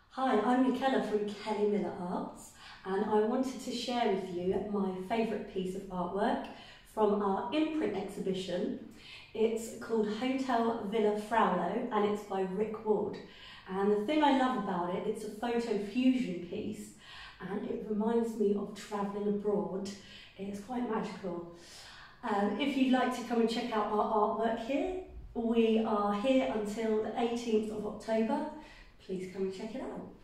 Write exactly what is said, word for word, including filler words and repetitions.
Hi, I'm Kella from Kellie Miller Arts, and I wanted to share with you my favourite piece of artwork from our Imprint exhibition. It's called Hotel Villa Fraulo and it's by Rick Ward. And the thing I love about it, it's a photo fusion piece and it reminds me of travelling abroad. It's quite magical. Um, if you'd like to come and check out our artwork here, we are here until the eighteenth of October. Please come and check it out.